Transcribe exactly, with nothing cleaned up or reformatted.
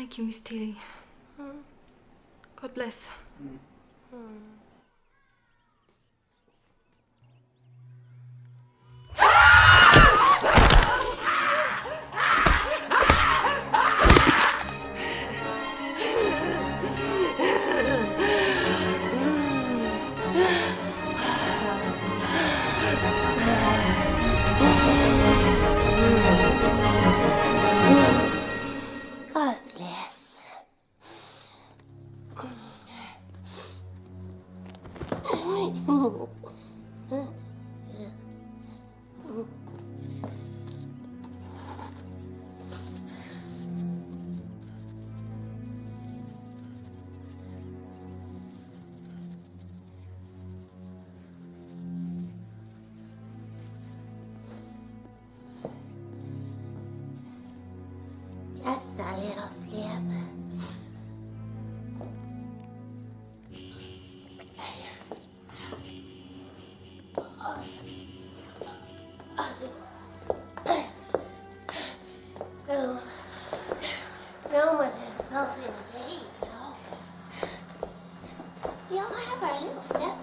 Thank you, Miss Tilly. Mm. God bless. Mm. Mm. God bless. Just a little slip. No, no one's involved in the game, you know. We all have our little stuff.